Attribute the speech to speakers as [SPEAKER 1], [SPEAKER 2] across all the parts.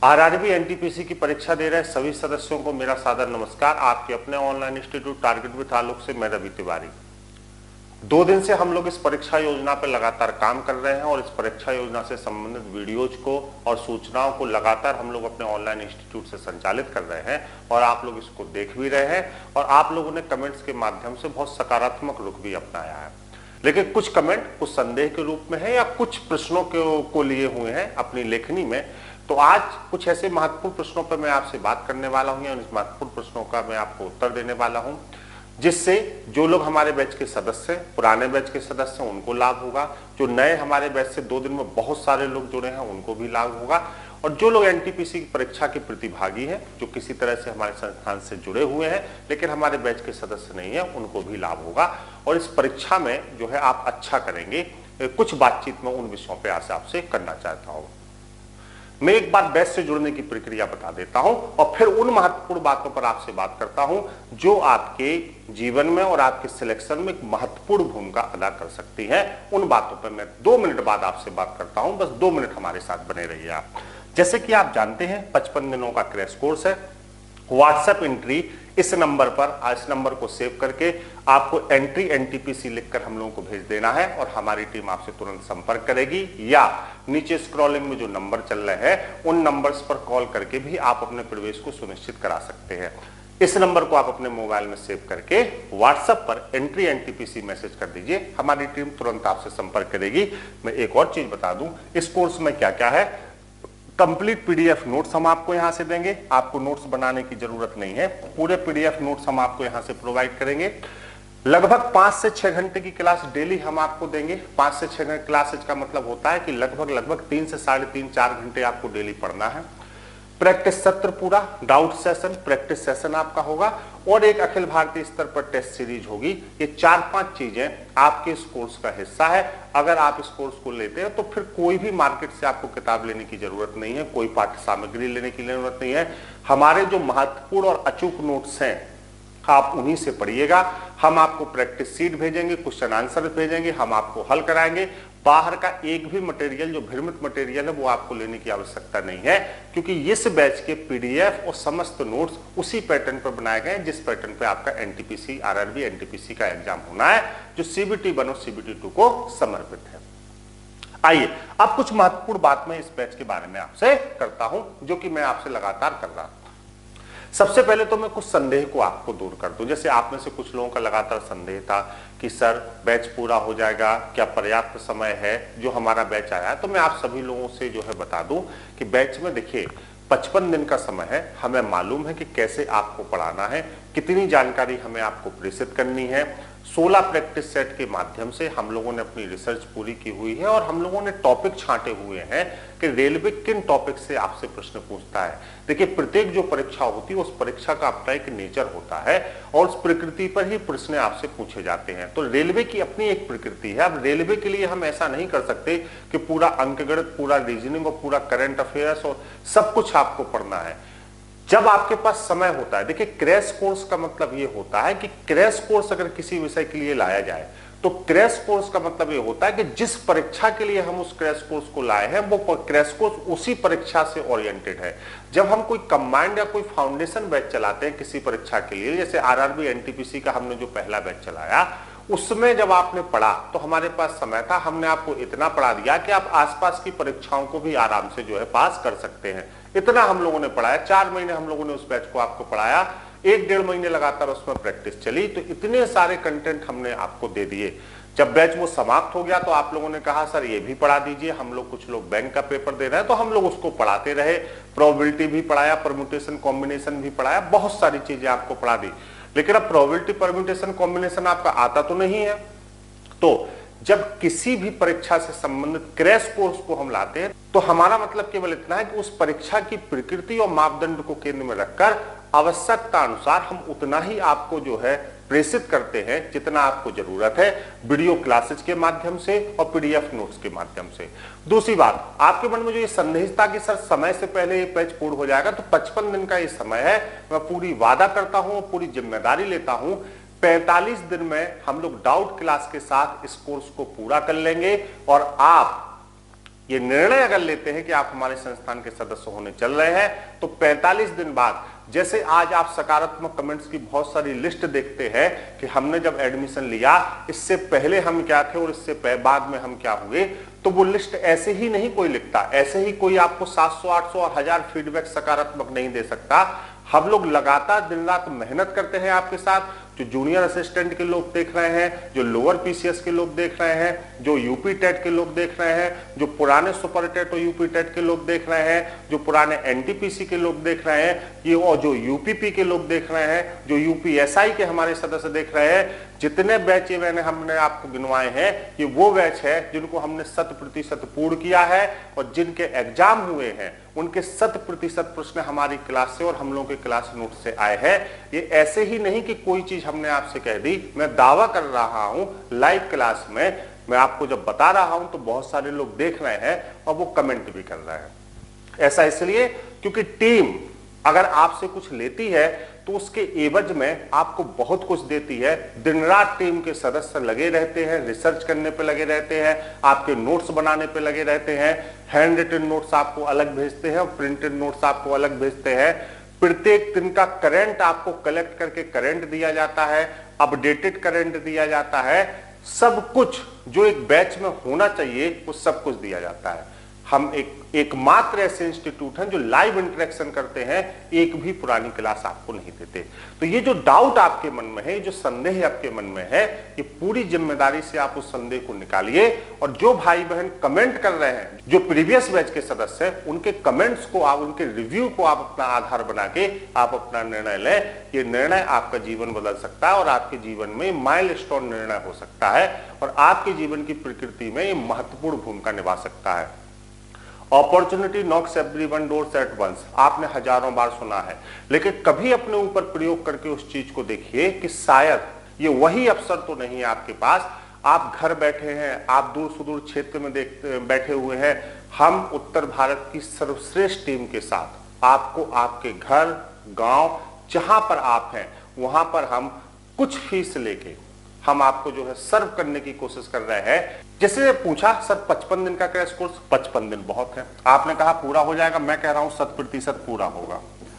[SPEAKER 1] RRB NTPC की परीक्षा दे रहे सभी सदस्यों को मेरा सादर नमस्कार। आपके अपने online institute target with Alok से मैं रवि तिवारी। 2 दिन से हम लोग इस परीक्षा योजना पर लगातार काम कर रहे हैं और इस परीक्षा योजना से संबंधित वीडियोज को और सूचनाओं को लगातार हम लोग अपने ऑनलाइन इंस्टीट्यूट से संचालित कर रहे हैं और आप लोग इसको देख भी रहे हैं और आप लोगों ने कमेंट्स के माध्यम से बहुत सकारात्मक रुख भी अपनाया है। लेकिन कुछ कमेंट कुछ संदेह के रूप में है या कुछ प्रश्नों को लिए हुए हैं अपनी लेखनी में। तो आज कुछ ऐसे महत्वपूर्ण प्रश्नों पर मैं आपसे बात करने वाला हूं या इस महत्वपूर्ण प्रश्नों का मैं आपको उत्तर देने वाला हूं, जिससे जो लोग हमारे बैच के सदस्य हैं, पुराने बैच के सदस्य हैं, उनको लाभ होगा। जो नए हमारे बैच से 2 दिन में बहुत सारे लोग जुड़े हैं उनको भी लाभ होगा और जो लोग एनटीपीसी की परीक्षा के प्रतिभागी हैं, जो किसी तरह से हमारे संस्थान से जुड़े हुए हैं लेकिन हमारे बैच के सदस्य नहीं है, उनको भी लाभ होगा। और इस परीक्षा में जो है आप अच्छा करेंगे। कुछ बातचीत में उन विषयों पर आज आपसे करना चाहता हूँ। मैं एक बार बैच से जुड़ने की प्रक्रिया बता देता हूं और फिर उन महत्वपूर्ण बातों पर आपसे बात करता हूं जो आपके जीवन में और आपके सिलेक्शन में एक महत्वपूर्ण भूमिका अदा कर सकती है। उन बातों पर मैं 2 मिनट बाद आपसे बात करता हूं। बस 2 मिनट हमारे साथ बने रहिए आप। जैसे कि आप जानते हैं 55 दिनों का क्रैश कोर्स है। व्हाट्सएप एंट्री इस नंबर पर, इस नंबर को सेव करके आपको एंट्री एनटीपीसी लिखकर हम लोगों को भेज देना है और हमारी टीम आपसे तुरंत संपर्क करेगी, या नीचे स्क्रॉलिंग में जो नंबर चल रहे हैं उन नंबर्स पर कॉल करके भी आप अपने प्रवेश को सुनिश्चित करा सकते हैं। इस नंबर को आप अपने मोबाइल में सेव करके व्हाट्सएप पर एंट्री एनटीपीसी मैसेज कर दीजिए, हमारी टीम तुरंत आपसे संपर्क करेगी। मैं एक और चीज बता दूं, इस कोर्स में क्या क्या है। कंप्लीट पीडीएफ नोट्स हम आपको यहां से देंगे, आपको नोट्स बनाने की जरूरत नहीं है। पूरे पीडीएफ नोट्स हम आपको यहां से प्रोवाइड करेंगे। लगभग 5 से 6 घंटे की क्लास डेली हम आपको देंगे। 5 से 6 घंटे क्लासेज का मतलब होता है कि लगभग 3 से 3.5-4 घंटे आपको डेली पढ़ना है। प्रैक्टिस सत्र पूरा, डाउट सेशन, प्रैक्टिस सेशन आपका होगा और एक अखिल भारतीय स्तर पर टेस्ट सीरीज होगी। ये 4-5 चीजें आपके इस कोर्स का हिस्सा है। अगर आप इस कोर्स को लेते हैं तो फिर कोई भी मार्केट से आपको किताब लेने की जरूरत नहीं है, कोई पाठ्य सामग्री लेने की जरूरत नहीं है। हमारे जो महत्वपूर्ण और अचूक नोट्स हैं आप उन्हीं से पढ़िएगा। हम आपको प्रैक्टिस सीट भेजेंगे, क्वेश्चन आंसर भेजेंगे, हम आपको हल कराएंगे। बाहर का एक भी मटेरियल जो भ्रमित मटेरियल है वो आपको लेने की आवश्यकता नहीं है, क्योंकि इस बैच के पीडीएफ और समस्त नोट्स उसी पैटर्न पर बनाए गए जिस पैटर्न पे आपका एनटीपीसी आरआरबी एनटीपीसी का एग्जाम होना है, जो सीबीटी 1 और सीबीटी 2 को समर्पित है। आइए अब कुछ महत्वपूर्ण बात मैं इस बैच के बारे में आपसे करता हूं, जो कि मैं आपसे लगातार कर रहा हूं। सबसे पहले तो मैं कुछ संदेह को आपको दूर कर दूं। जैसे आप में से कुछ लोगों का लगातार संदेह था कि सर बैच पूरा हो जाएगा, क्या पर्याप्त समय है जो हमारा बैच आया है। तो मैं आप सभी लोगों से जो है बता दूं कि बैच में देखिए 55 दिन का समय है। हमें मालूम है कि कैसे आपको पढ़ाना है, कितनी जानकारी हमें आपको प्रेषित करनी है। 16 प्रैक्टिस सेट के माध्यम से हम लोगों ने अपनी रिसर्च पूरी की हुई है और हम लोगों ने टॉपिक छांटे हुए हैं कि रेलवे किन टॉपिक से आपसे प्रश्न पूछता है। देखिए प्रत्येक जो परीक्षा होती है उस परीक्षा का अपना एक नेचर होता है और उस प्रकृति पर ही प्रश्न आपसे पूछे जाते हैं। तो रेलवे की अपनी एक प्रकृति है। अब रेलवे के लिए हम ऐसा नहीं कर सकते कि पूरा अंकगणित, पूरा रीजनिंग और पूरा करंट अफेयर्स और सब कुछ आपको पढ़ना है। जब आपके पास समय होता है, देखिए क्रैश कोर्स का मतलब ये होता है कि क्रैश कोर्स अगर किसी विषय के लिए लाया जाए तो क्रैश कोर्स का मतलब ये होता है कि जिस परीक्षा के लिए हम उस क्रैश कोर्स को लाए हैं वो क्रैश कोर्स उसी परीक्षा से ओरिएंटेड है। जब हम कोई कंबाइंड या कोई फाउंडेशन बैच चलाते हैं किसी परीक्षा के लिए, जैसे आरआरबी एनटीपीसी का हमने जो पहला बैच चलाया, उसमें जब आपने पढ़ा तो हमारे पास समय था, हमने आपको इतना पढ़ा दिया कि आप आसपास की परीक्षाओं को भी आराम से जो है पास कर सकते हैं। इतना हम लोगों ने पढ़ाया। 4 महीने हम लोगों ने उस बैच को आपको पढ़ाया, 1-1.5 महीने लगातार उसमें प्रैक्टिस चली, तो इतने सारे कंटेंट हमने आपको दे दिए। जब बैच वो समाप्त हो गया तो आप लोगों ने कहा सर ये भी पढ़ा दीजिए। हम लोग कुछ लोग बैंक का पेपर दे रहे हैं तो हम लोग उसको पढ़ाते रहे। प्रोबेबिलिटी भी पढ़ाया, परम्यूटेशन कॉम्बिनेशन भी पढ़ाया, बहुत सारी चीजें आपको पढ़ा दी। लेकिन अब प्रोबेबिलिटी परम्यूटेशन कॉम्बिनेशन आपका आता तो नहीं है। तो जब किसी भी परीक्षा से संबंधित क्रैश कोर्स को हम लाते हैं तो हमारा मतलब केवल इतना है कि उस परीक्षा की प्रकृति और मापदंड को केंद्र में रखकर आवश्यकता अनुसार हम उतना ही आपको जो है प्रेषित करते हैं जितना आपको जरूरत है, वीडियो क्लासेज के माध्यम से और पीडीएफ नोट्स के माध्यम से। दूसरी बात, आपके मन में जो ये संदेह था कि सर समय से पहले ये बैच पूर्ण हो जाएगा, तो 55 दिन का ये समय है। मैं पूरी वादा करता हूं, पूरी जिम्मेदारी लेता हूं, 45 दिन में हम लोग डाउट क्लास के साथ इस कोर्स को पूरा कर लेंगे और आप ये निर्णय अगर लेते हैं कि आप हमारे संस्थान के सदस्य होने चल रहे हैं, तो 45 दिन बाद, जैसे आज आप सकारात्मक कमेंट्स की बहुत सारी लिस्ट देखते हैं कि हमने जब एडमिशन लिया इससे पहले हम क्या थे और इससे बाद में हम क्या हुए, तो वो लिस्ट ऐसे ही नहीं कोई लिखता, ऐसे ही कोई आपको 700, 800 और 1000 फीडबैक सकारात्मक नहीं दे सकता। हम लोग लगातार दिन रात मेहनत करते हैं आपके साथ। जो जूनियर असिस्टेंट के लोग देख रहे हैं, जो लोअर पीसीएस के लोग देख रहे हैं, जो यूपी टेट के लोग देख रहे हैं, जो पुराने सुपर टेट और यूपी टेट के लोग देख रहे हैं, जो पुराने एनटीपीसी के लोग देख रहे हैं, ये और जो यूपीपी के लोग देख रहे हैं, जो यूपीएसआई के हमारे सदस्य देख रहे हैं, जितने बैच हमने आपको गिनवाए हैं, ये वो बैच है जिनको हमने 100% पूर्ण किया है और जिनके एग्जाम हुए हैं उनके 100% प्रश्न हमारी क्लास से और हम लोगों के क्लास नोट से आए हैं। ये ऐसे ही नहीं कि कोई चीज हमने आपसे कह दी, मैं दावा कर रहा हूं लाइव क्लास में, मैं आपको जब बता रहा हूं तो बहुत सारे लोग देख रहे हैं और वो कमेंट भी कर रहे हैं। ऐसा इसलिए क्योंकि टीम अगर आपसे कुछ लेती है तो उसके एवज में आपको बहुत कुछ देती है। दिन रात टीम के सदस्य लगे रहते हैं, रिसर्च करने पे लगे रहते हैं, आपके नोट्स बनाने पे लगे रहते हैं, हैंड रिटन नोट्स आपको अलग भेजते हैं और प्रिंटेड नोट्स आपको अलग भेजते हैं। प्रत्येक दिन का करंट आपको कलेक्ट करके करंट दिया जाता है, अपडेटेड करंट दिया जाता है। सब कुछ जो एक बैच में होना चाहिए वो सब कुछ दिया जाता है। हम एकमात्र ऐसे इंस्टीट्यूट हैं जो लाइव इंटरेक्शन करते हैं, एक भी पुरानी क्लास आपको नहीं देते। तो ये जो डाउट आपके मन में है, जो संदेह आपके मन में है, ये पूरी जिम्मेदारी से आप उस संदेह को निकालिए। और जो भाई बहन कमेंट कर रहे हैं, जो प्रीवियस बैच के सदस्य हैं, उनके कमेंट्स को आप, उनके रिव्यू को आप अपना आधार बना के आप अपना निर्णय लें। ये निर्णय आपका जीवन बदल सकता है और आपके जीवन में माइलस्टोन निर्णय हो सकता है और आपके जीवन की प्रकृति में ये महत्वपूर्ण भूमिका निभा सकता है। Opportunity knocks everyone doors at once, आपने हजारों बार सुना है, लेकिन कभी अपने ऊपर प्रयोग करके उस चीज को देखिए कि शायद ये वही अवसर तो नहीं है आपके पास। आप घर बैठे हैं, आप दूर सुदूर क्षेत्र में बैठे हुए हैं। हम उत्तर भारत की सर्वश्रेष्ठ टीम के साथ आपको आपके घर, गांव, जहां पर आप हैं वहां पर हम कुछ फीस लेके हम आपको जो है सर्व करने की कोशिश कर रहे हैं। जैसे पूछा सर 55 दिन का क्रैश कोर्स, 55 दिन बहुत है। आपने कहा पूरा हो जाएगा, मैं कह रहा हूं 100% पूरा होगा,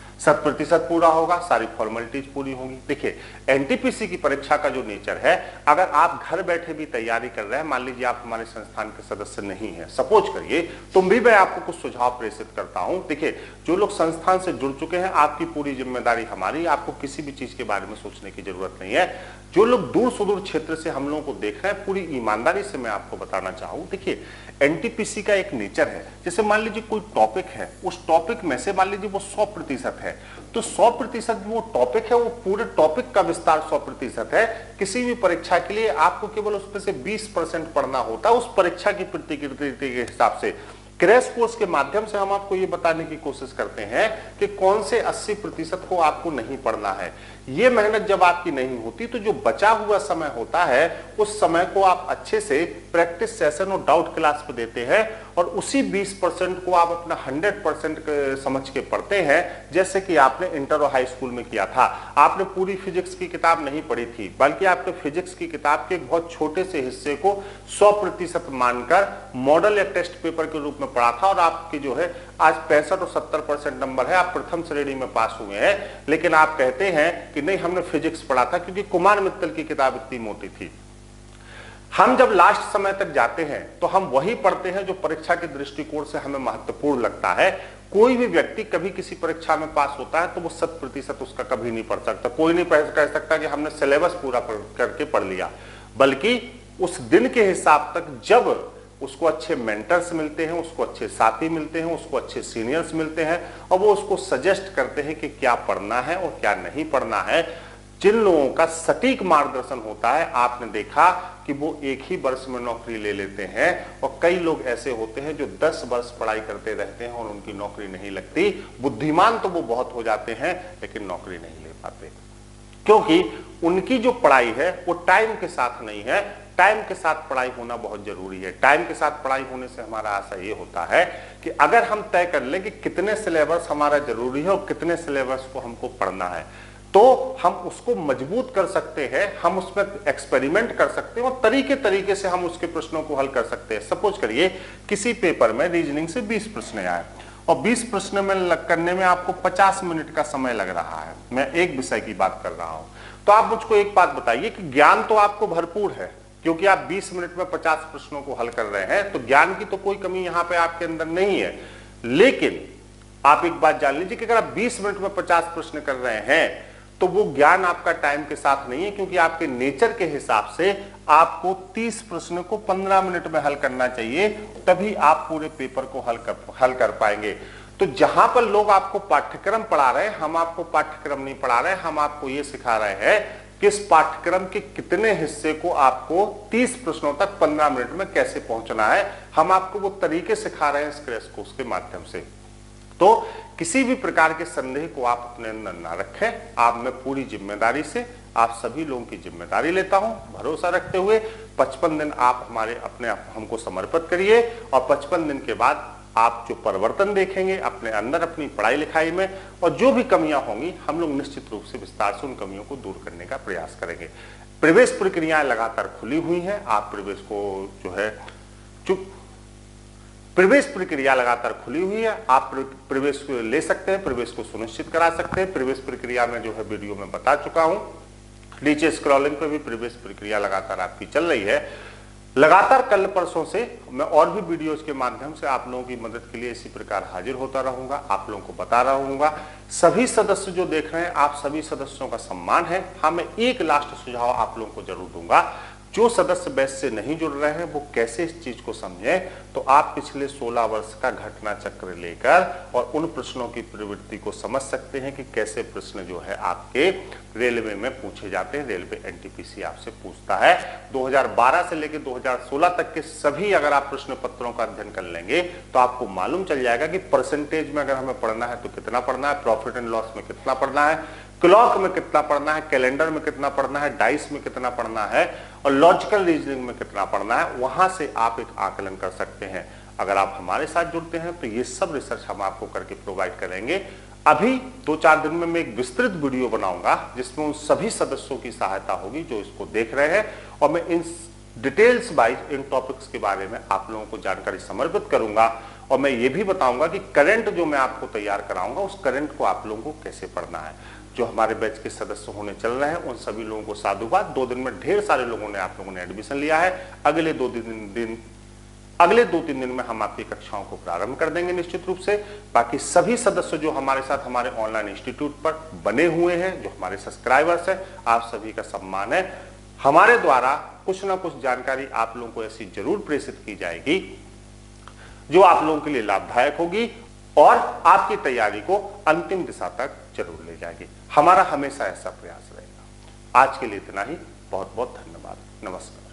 [SPEAKER 1] 100% पूरा होगा, सारी फॉर्मेलिटीज पूरी होंगी। देखिए एनटीपीसी की परीक्षा का जो नेचर है, अगर आप घर बैठे भी तैयारी कर रहे हैं, मान लीजिए आप हमारे संस्थान के सदस्य नहीं है, सपोज करिए, तो भी मैं आपको कुछ सुझाव प्रेषित करता हूं। देखिए जो लोग संस्थान से जुड़ चुके हैं, आपकी पूरी जिम्मेदारी हमारी, आपको किसी भी चीज के बारे में सोचने की जरूरत नहीं है। जो लोग दूर सुदूर क्षेत्र से हम लोगों को देख रहे हैं, पूरी ईमानदारी से मैं आपको बताना चाहूं, देखिए एनटीपीसी का एक नेचर है, जैसे मान लीजिए कोई टॉपिक है, उस टॉपिक में से मान लीजिए वो 100% है, तो 100% वो टॉपिक है, वो पूरे टॉपिक का विस्तार 100% है। किसी भी परीक्षा के लिए आपको केवल उसमें से 20% पढ़ना होता है, उस परीक्षा की प्रकृति के हिसाब से। क्रैश कोर्स के माध्यम से हम आपको ये बताने की कोशिश करते हैं कि कौन से 80% को आपको नहीं पढ़ना है। ये मेहनत जब आपकी नहीं होती तो जो बचा हुआ समय होता है, उस समय को आप अच्छे से प्रैक्टिस सेशन और डाउट क्लास पे देते हैं और उसी 20% को आप अपना 100% समझ के पढ़ते हैं। जैसे कि आपने इंटर और हाई स्कूल में किया था, आपने पूरी फिजिक्स की किताब नहीं पढ़ी थी, बल्कि आपने फिजिक्स की किताब के एक बहुत छोटे से हिस्से को 100% मानकर मॉडल या टेस्ट पेपर के रूप में पढ़ा था और आपके जो है आज 65 और 70% नंबर है, आप प्रथम श्रेणी में पास हुए हैं। लेकिन आप कहते हैं कि नहीं हमने फिजिक्स पढ़ा था क्योंकि कुमार मित्तल की किताब इतनी मोटी थी। हम जब लास्ट समय तक जाते हैं तो हम वही पढ़ते हैं जो परीक्षा के दृष्टिकोण से हमें महत्वपूर्ण लगता है। कोई भी व्यक्ति कभी किसी परीक्षा में पास होता है तो वो 100% उसका कभी नहीं पढ़ सकता। कोई नहीं कह सकता कि हमने सिलेबस पूरा करके पढ़ लिया, बल्कि उस दिन के हिसाब तक जब उसको अच्छे मेंटर्स मिलते हैं, उसको अच्छे साथी मिलते हैं, उसको अच्छे सीनियर्स मिलते हैं और वो उसको सजेस्ट करते हैं कि क्या पढ़ना है और क्या नहीं पढ़ना है। जिन लोगों का सटीक मार्गदर्शन होता है, आपने देखा कि वो एक ही वर्ष में नौकरी ले लेते हैं और कई लोग ऐसे होते हैं जो 10 वर्ष पढ़ाई करते रहते हैं और उनकी नौकरी नहीं लगती। बुद्धिमान तो वो बहुत हो जाते हैं लेकिन नौकरी नहीं ले पाते, क्योंकि उनकी जो पढ़ाई है वो टाइम के साथ नहीं है। टाइम के साथ पढ़ाई होना बहुत जरूरी है। टाइम के साथ पढ़ाई होने से हमारा आशा ये होता है कि अगर हम तय कर लें कि कितने सिलेबस हमारा जरूरी है और कितने सिलेबस को हमको पढ़ना है, तो हम उसको मजबूत कर सकते हैं, हम उसमें एक्सपेरिमेंट कर सकते हैं और तरीके तरीके से हम उसके प्रश्नों को हल कर सकते हैं। सपोज करिए किसी पेपर में रीजनिंग से 20 प्रश्न आए और 20 प्रश्न में करने में आपको 50 मिनट का समय लग रहा है, मैं एक विषय की बात कर रहा हूं, तो आप मुझको एक बात बताइए कि ज्ञान तो आपको भरपूर है, क्योंकि आप 20 मिनट में 50 प्रश्नों को हल कर रहे हैं, तो ज्ञान की तो कोई कमी यहां पे आपके अंदर नहीं है। लेकिन आप एक बात जान लीजिए कि अगर आप 20 मिनट में 50 प्रश्न कर रहे हैं तो वो ज्ञान आपका टाइम के साथ नहीं है, क्योंकि आपके नेचर के हिसाब से आपको 30 प्रश्न को 15 मिनट में हल करना चाहिए, तभी आप पूरे पेपर को हल कर पाएंगे। तो जहां पर लोग आपको पाठ्यक्रम पढ़ा रहे हैं, हम आपको पाठ्यक्रम नहीं पढ़ा रहे हैं, हम आपको ये सिखा रहे हैं कि इस पाठ्यक्रम के कितने हिस्से को आपको 30 प्रश्नों तक 15 मिनट में कैसे पहुंचना है, हम आपको वो तरीके सिखा रहे हैं इस क्रैश कोर्स के माध्यम से। तो किसी भी प्रकार के संदेह को आप अपने अंदर ना रखें, आप मैं पूरी जिम्मेदारी से आप सभी लोगों की जिम्मेदारी लेता हूं, भरोसा रखते हुए 55 दिन आप हमारे अपने हमको समर्पित करिए और 55 दिन के बाद आप जो परिवर्तन देखेंगे अपने अंदर अपनी पढ़ाई लिखाई में, और जो भी कमियां होंगी हम लोग निश्चित रूप से विस्तार से उन कमियों को दूर करने का प्रयास करेंगे। प्रवेश प्रक्रियाएं लगातार खुली हुई हैं, आप प्रवेश को जो है प्रवेश प्रक्रिया लगातार खुली हुई है, आप प्रवेश ले सकते हैं, प्रवेश को सुनिश्चित करा सकते हैं। प्रवेश प्रक्रिया में जो है वीडियो में बता चुका हूं, नीचे स्क्रॉलिंग पे भी प्रवेश प्रक्रिया लगातार आपकी चल रही है। लगातार कल परसों से मैं और भी वीडियोस के माध्यम से आप लोगों की मदद के लिए इसी प्रकार हाजिर होता रहूंगा, आप लोगों को बता रहूंगा। सभी सदस्य जो देख रहे हैं, आप सभी सदस्यों का सम्मान है। हाँ, मैं एक लास्ट सुझाव आप लोगों को जरूर दूंगा, जो सदस्य बैच से नहीं जुड़ रहे हैं वो कैसे इस चीज को समझें, तो आप पिछले 16 वर्ष का घटना चक्र लेकर और उन प्रश्नों की प्रवृत्ति को समझ सकते हैं कि कैसे प्रश्न जो है आपके रेलवे में पूछे जाते हैं। रेलवे एनटीपीसी आपसे पूछता है। 2012 से लेकर 2016 तक के सभी अगर आप प्रश्न पत्रों का अध्ययन कर लेंगे तो आपको मालूम चल जाएगा कि परसेंटेज में अगर हमें पढ़ना है तो कितना पढ़ना है, प्रॉफिट एंड लॉस में कितना पढ़ना है, क्लॉक में कितना पढ़ना है, कैलेंडर में कितना पढ़ना है, डाइस में कितना पढ़ना है और लॉजिकल रीजनिंग में कितना पढ़ना है। वहां से आप एक आकलन कर सकते हैं। अगर आप हमारे साथ जुड़ते हैं तो ये सब रिसर्च हम आपको करके प्रोवाइड करेंगे। अभी 2-4 दिन में मैं एक विस्तृत वीडियो बनाऊंगा जिसमें उन सभी सदस्यों की सहायता होगी जो इसको देख रहे हैं, और मैं इन डिटेल्स वाइज इन टॉपिक्स के बारे में आप लोगों को जानकारी समर्पित करूंगा। और मैं ये भी बताऊंगा कि करंट जो मैं आपको तैयार कराऊंगा उस करंट को आप लोगों को कैसे पढ़ना है। जो हमारे बैच के सदस्य होने चल रहे हैं उन सभी लोगों को साधुवाद। 2 दिन में ढेर सारे लोगों ने आप लोगों ने एडमिशन लिया है। अगले 2-3 दिन में हम आपकी कक्षाओं को प्रारंभ कर देंगे निश्चित रूप से। बाकी सभी सदस्य जो हमारे साथ हमारे ऑनलाइन इंस्टीट्यूट पर बने हुए हैं, जो हमारे सब्सक्राइबर्स हैं, आप सभी का सम्मान है। हमारे द्वारा कुछ ना कुछ जानकारी आप लोगों को ऐसी जरूर प्रेषित की जाएगी जो आप लोगों के लिए लाभदायक होगी और आपकी तैयारी को अंतिम दिशा तक जरूर ले जाएगी। हमारा हमेशा ऐसा प्रयास रहेगा। आज के लिए इतना ही। बहुत बहुत धन्यवाद। नमस्कार।